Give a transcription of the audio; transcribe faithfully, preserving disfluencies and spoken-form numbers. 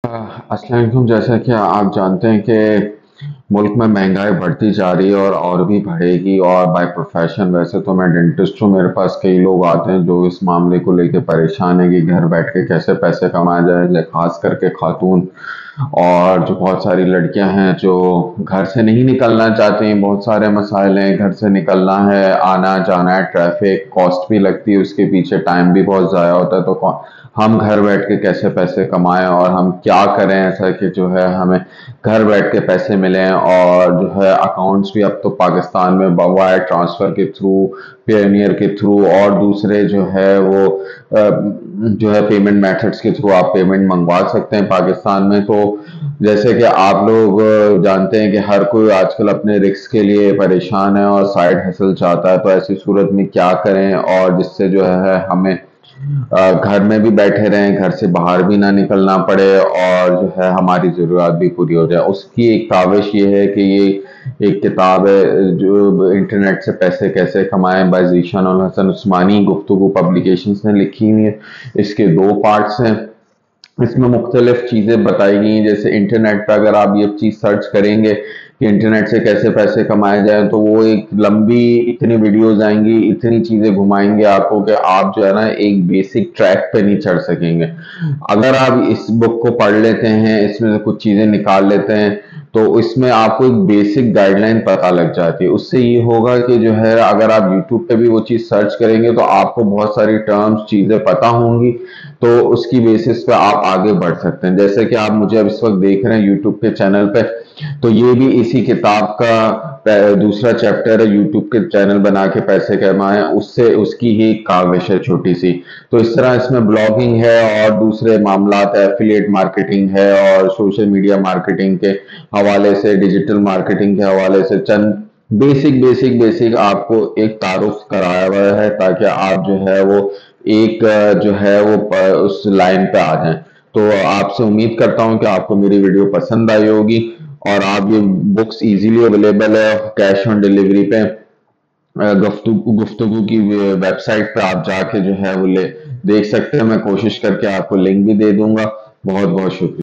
अस्सलाम वालेकुम। जैसा कि आप जानते हैं कि मुल्क में महंगाई बढ़ती जा रही है और और भी बढ़ेगी। और बाय प्रोफेशन वैसे तो मैं डेंटिस्ट हूँ। मेरे पास कई लोग आते हैं जो इस मामले को लेके परेशान है कि घर बैठ के कैसे पैसे कमाया जाए, खास करके खातून और जो बहुत सारी लड़कियां हैं जो घर से नहीं निकलना चाहती हैं। बहुत सारे मसाइल हैं, घर से निकलना है, आना जाना है, ट्रैफिक, कॉस्ट भी लगती है, उसके पीछे टाइम भी बहुत ज़ाया होता है। तो कौ- हम घर बैठ के कैसे पैसे कमाएं और हम क्या करें ऐसा कि जो है हमें घर बैठ के पैसे मिलें। और जो है अकाउंट्स भी अब तो पाकिस्तान में वायर ट्रांसफ़र के थ्रू, पेयोनियर के थ्रू और दूसरे जो है वो अ, जो है पेमेंट मेथड्स के थ्रू आप पेमेंट मंगवा सकते हैं पाकिस्तान में। तो जैसे कि आप लोग अ, जानते हैं कि हर कोई आजकल अपने रिस्क के लिए परेशान है और साइड हसल चाहता है। तो ऐसी सूरत में क्या करें और जिससे जो है हमें अ, घर में भी बैठे रहें, घर से बाहर भी ना निकलना पड़े और जो है हमारी ज़रूरत भी पूरी हो जाए। उसकी एक काविश ये है कि ये एक किताब है जो इंटरनेट से पैसे कैसे कमाएं, बाय ज़ीशान उल हसन उस्मानी, गुफ्तगू पब्लिकेशंस ने लिखी हुई है। इसके दो पार्ट्स हैं। इसमें मुख्तलिफ चीज़ें बताई गई हैं। जैसे इंटरनेट पर अगर आप ये चीज़ सर्च करेंगे कि इंटरनेट से कैसे पैसे कमाए जाएं, तो वो एक लंबी इतनी वीडियोस आएंगी, इतनी चीज़ें घुमाएंगे आपको कि आप जो है ना एक बेसिक ट्रैक पे नहीं चढ़ सकेंगे। अगर आप इस बुक को पढ़ लेते हैं, इसमें से कुछ चीज़ें निकाल लेते हैं, तो इसमें आपको एक बेसिक गाइडलाइन पता लग जाती है। उससे ये होगा कि जो है अगर आप यूट्यूब पे भी वो चीज़ सर्च करेंगे तो आपको बहुत सारी टर्म्स चीज़ें पता होंगी। तो उसकी बेसिस पे आप आगे बढ़ सकते हैं। जैसे कि आप मुझे अब इस वक्त देख रहे हैं यूट्यूब के चैनल पे, तो ये भी इसी किताब का पै- दूसरा चैप्टर है, यूट्यूब के चैनल बना के पैसे कमाएं। उससे उसकी ही काविश है छोटी सी। तो इस तरह इसमें ब्लॉगिंग है और दूसरे मामलात है, एफिलिएट मार्केटिंग है और सोशल मीडिया मार्केटिंग के हवाले से, डिजिटल मार्केटिंग के हवाले से चंद बेसिक बेसिक बेसिक आपको एक तारुफ कराया हुआ है ताकि आप जो है वो एक अ, जो है वो प- उस लाइन पे आ जाएं। तो आपसे उम्मीद करता हूं कि आपको मेरी वीडियो पसंद आई होगी और आप ये बुक्स इजीली अवेलेबल है कैश ऑन डिलीवरी पे। अ, गुफ्तगू गुफ्तगू की वेबसाइट पे आप जाके जो है वो ले देख सकते हैं। मैं कोशिश करके आपको लिंक भी दे दूंगा। बहुत बहुत शुक्रिया।